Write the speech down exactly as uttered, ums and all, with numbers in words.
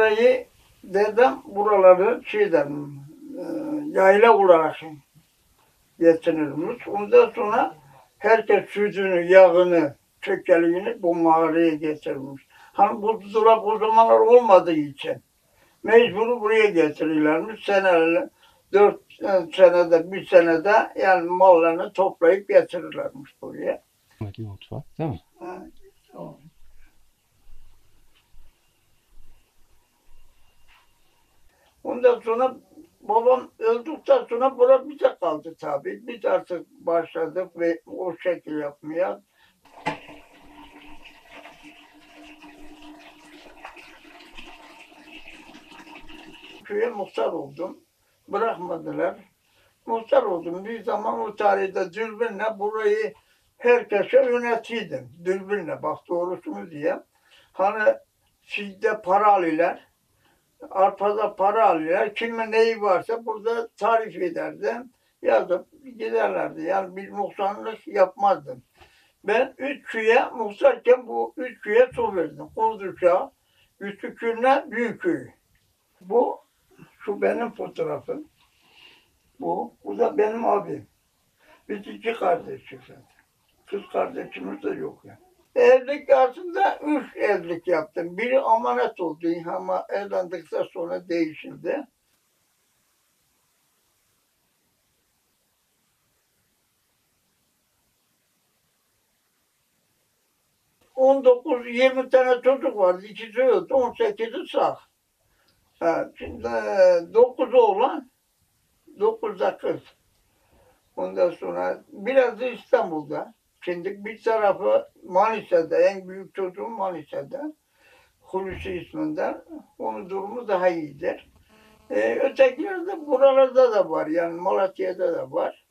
burayı dedem buraları şeyden e, yayla olarak getirilmiş. Ondan sonra herkes sütünü, yağını, çökeliğini bu mağaraya getirmiş. Hani buzdolap o zamanlar olmadığı için mecbur buraya getirirlermiş. Senelerle dört senede, bir senede yani mallarını toplayıp getirirlermiş buraya. Bir mutfak değil mi? Ha, o. Ondan sonra babam öldükten sonra bura bize kaldı tabii. Biz artık başladık ve o şekil yapmaya. Köye muhtar oldum. Bırakmadılar. Muhtar oldum. Bir zaman o tarihte dürbünle burayı herkese yönetiydim. Dürbünle bak doğrusunu diyeyim. Hani sizde para alırlar. Arpada para alırlar. Kimin neyi varsa burada tarif ederdim. Yazıp giderlerdi. Yani bir muhtarlık yapmazdım. Ben üç köye muhtarken bu üç köye su verdim. Kurduşa, Üstükür'le Büyükköy. Bu şu benim fotoğrafım. Bu, bu da benim abim. Biz iki kardeşiz zaten. Kız kardeşimiz de yok yani. Evlilik aslında üç evlilik yaptım. Biri amanet oldu ama evlendikten sonra değişildi. on dokuz yirmi tane çocuk vardı. İkisi öldü. on sekizi sağ. Ha, şimdi dokuz oğlan, dokuz da kız. Ondan sonra biraz da İstanbul'da. Şimdi bir tarafı Manisa'da, en büyük çocuğum Manisa'da. Hulusi isminden. Onun durumu daha iyidir. Ee, ötekiler de buralarda da var. Yani Malatya'da da var.